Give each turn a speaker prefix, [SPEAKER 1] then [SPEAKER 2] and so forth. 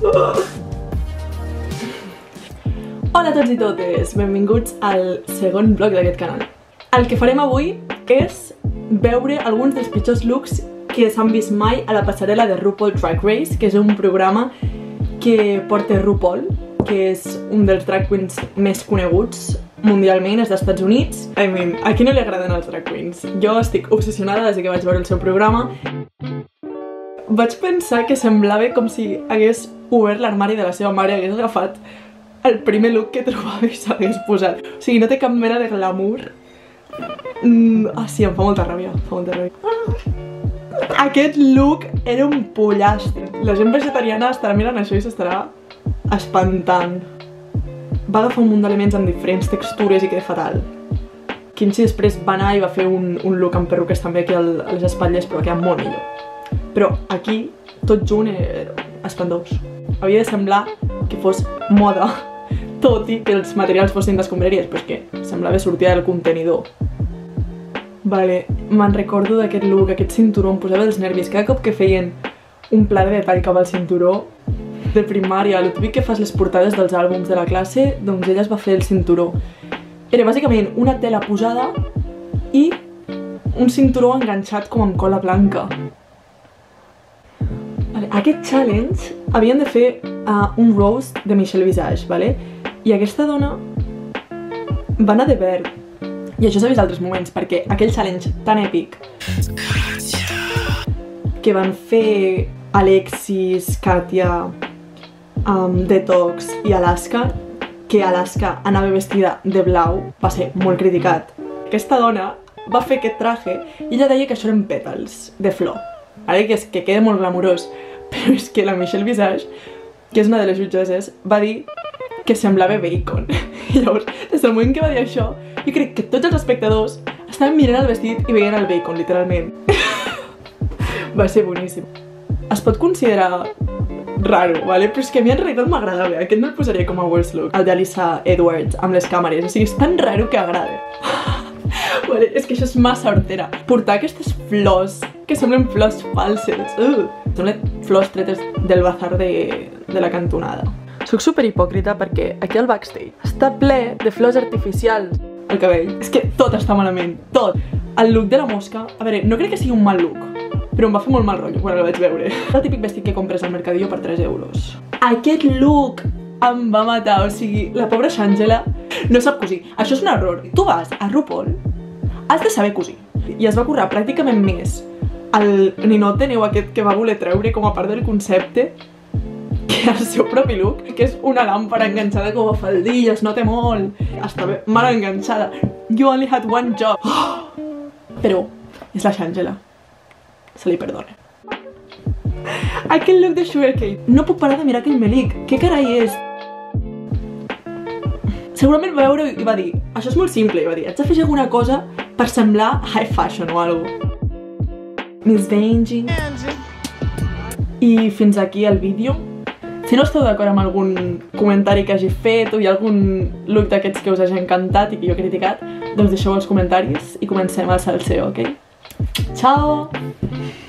[SPEAKER 1] Hola a tots i totes, benvinguts al segon vlog d'aquest canal. El que farem avui és veure alguns dels pitjors looks que s'han vist mai a la passarel·la de RuPaul Drag Race, que és un programa que porta RuPaul, que és un dels drag queens més coneguts mundialment, és dels Estats Units. A qui no li agraden els drag queens? Jo estic obsessionada des que vaig veure el seu programa. Vaig pensar que semblava com si hagués obert l'armari de la seva mare i hagués agafat el primer look que trobava i s'hagués posat. O sigui, no té cap mena de glamour. Sí, em fa molta ràbia, Aquest look era un pollàstic. La gent vegetariana estarà mirant això i s'estarà espantant. Va agafar un munt d'aliments amb diferents textures i queda fatal. Kimchi després va anar i va fer un look amb perruques també aquí a les espatlles, però va quedar molt millor. Però aquí, tot junt, era espantós. Havia de semblar que fos moda, tot i que els materials fossin d'escombraries, però és que semblava sortir del contenidor. Vale, me'n recordo d'aquest look, aquest cinturó em posava dels nervis. Cada cop que feien un pla de detall cap al cinturó de primària, el típic que fas les portades dels àlbums de la classe, doncs ella es va fer el cinturó. Era bàsicament una tela posada i un cinturó enganxat com amb cola blanca. Aquest challenge havien de fer un roast de Michelle Visage, vale? I aquesta dona va anar de verd. I això s'ha vist altres moments, perquè aquell challenge tan èpic que van fer Alexis, Katya, Detox i Alaska, que Alaska anava vestida de blau, va ser molt criticat. Aquesta dona va fer aquest traje i ella deia que això eren pètals de flor. Ara que queda molt glamurós, però és que la Michelle Visage, que és una de les jutgesses, va dir que semblava bacon. I llavors, des del moment que va dir això, jo crec que tots els espectadors estaven mirant el vestit i veient el bacon, literalment. Va ser boníssim. Es pot considerar raro, vale? Però és que a mi en realitat m'agradava. Aquest no el posaria com a worst look. El d'Alyssa Edwards, amb les càmeres. O sigui, és tan raro que agrada. Vale, és que això és massa hortera. Portar aquestes flors que semblen flors falses. Semblen flors tretes del bazar de la cantonada. Soc superhipòcrita perquè aquí al backstage està ple de flors artificials. El cabell. És que tot està malament, tot. El look de la mosca, a veure, no crec que sigui un mal look, però em va fer molt mal rotllo quan el vaig veure. El típic vestit que compres al Mercadillo per 3 euros. Aquest look em va matar, o sigui, la pobra Shangela no sap cosir. Això és un error. Tu vas a RuPaul, has de saber cosir. I es va currar pràcticament més el ninot de neu aquest que va voler treure com a part del concepte que el seu propi look, que és una làmpara enganxada com a faldilla, es nota molt. Està mal enganxada. You only had one job. Però és la Shangela. Se li perdona. Aquell look de Sugarcane. No puc parar de mirar aquell melic. Què carai és? Segurament va veure i va dir, això és molt simple, i va dir, haig de fer alguna cosa per semblar high fashion o alguna cosa. Miss Vanjie. I fins aquí el vídeo. Si no esteu d'acord amb algun comentari que hagi fet o hi ha algun look d'aquests que us hagi encantat i que jo he criticat, doncs deixeu els comentaris i comencem el salseo, ok? Ciao!